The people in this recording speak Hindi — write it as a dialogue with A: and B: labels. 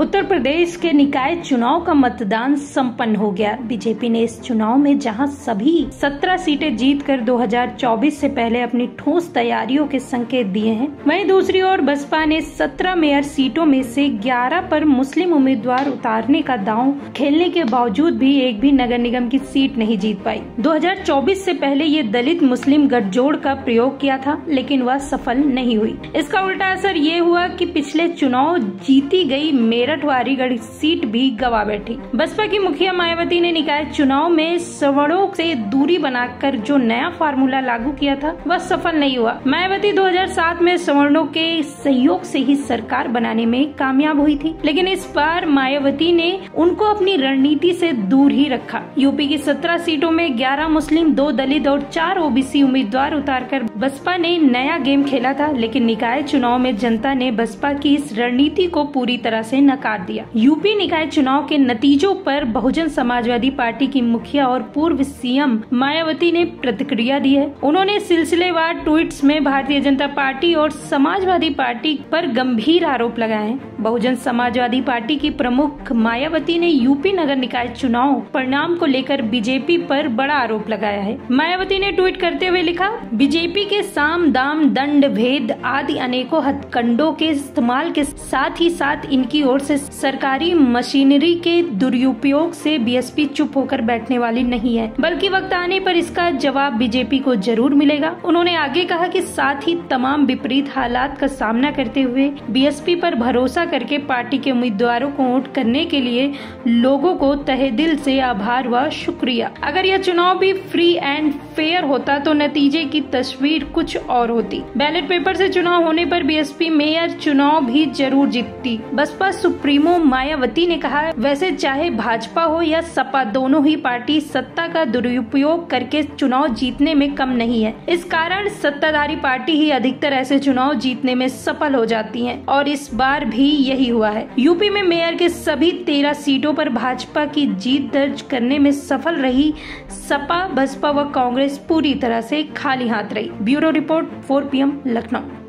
A: उत्तर प्रदेश के निकाय चुनाव का मतदान संपन्न हो गया। बीजेपी ने इस चुनाव में जहां सभी 17 सीटें जीतकर 2024 से पहले अपनी ठोस तैयारियों के संकेत दिए हैं, वहीं दूसरी ओर बसपा ने 17 मेयर सीटों में से 11 पर मुस्लिम उम्मीदवार उतारने का दांव खेलने के बावजूद भी एक भी नगर निगम की सीट नहीं जीत पाई। 2024 से पहले ये दलित मुस्लिम गठजोड़ का प्रयोग किया था, लेकिन वह सफल नहीं हुई। इसका उल्टा असर ये हुआ कि पिछले चुनाव जीती गई मेरठ वारीगढ़ सीट भी गवा बैठी। बसपा की मुखिया मायावती ने निकाय चुनाव में सवर्णों से दूरी बनाकर जो नया फार्मूला लागू किया था वह सफल नहीं हुआ। मायावती 2007 में सवर्णों के सहयोग से ही सरकार बनाने में कामयाब हुई थी, लेकिन इस बार मायावती ने उनको अपनी रणनीति से दूर ही रखा। यूपी की 17 सीटों में 11 मुस्लिम, 2 दलित और 4 ओबीसी उम्मीदवार उतारकर बसपा ने नया गेम खेला था, लेकिन निकाय चुनाव में जनता ने बसपा की इस रणनीति को पूरी तरह से नकार दिया। यूपी निकाय चुनाव के नतीजों पर बहुजन समाजवादी पार्टी की मुखिया और पूर्व सीएम मायावती ने प्रतिक्रिया दी है। उन्होंने सिलसिलेवार ट्वीट्स में भारतीय जनता पार्टी और समाजवादी पार्टी पर गंभीर आरोप लगाए हैं। बहुजन समाजवादी पार्टी की प्रमुख मायावती ने यूपी नगर निकाय चुनाव परिणाम को लेकर बीजेपी पर बड़ा आरोप लगाया है। मायावती ने ट्वीट करते हुए लिखा, बीजेपी के साम दाम दंड भेद आदि अनेकों हथकंडों के इस्तेमाल के साथ ही साथ इनकी ओर से सरकारी मशीनरी के दुरुपयोग से बीएसपी चुप होकर बैठने वाली नहीं है, बल्कि वक्त आने पर इसका जवाब बीजेपी को जरूर मिलेगा। उन्होंने आगे कहा कि साथ ही तमाम विपरीत हालात का सामना करते हुए बीएसपी पर भरोसा करके पार्टी के उम्मीदवारों को वोट करने के लिए लोगों को तहे दिल से आभार व शुक्रिया। अगर यह चुनाव भी फ्री एंड फेयर होता तो नतीजे की तस्वीर कुछ और होती। बैलेट पेपर से चुनाव होने पर बीएसपी मेयर चुनाव भी जरूर जीतती। बसपा सुप्रीमो मायावती ने कहा, वैसे चाहे भाजपा हो या सपा, दोनों ही पार्टी सत्ता का दुरुपयोग करके चुनाव जीतने में कम नहीं है। इस कारण सत्ताधारी पार्टी ही अधिकतर ऐसे चुनाव जीतने में सफल हो जाती है और इस बार भी यही हुआ है। यूपी में मेयर के सभी 13 सीटों पर भाजपा की जीत दर्ज करने में सफल रही। सपा, बसपा व कांग्रेस पूरी तरह से खाली हाथ रही। Bureau report 4 PM Lucknow.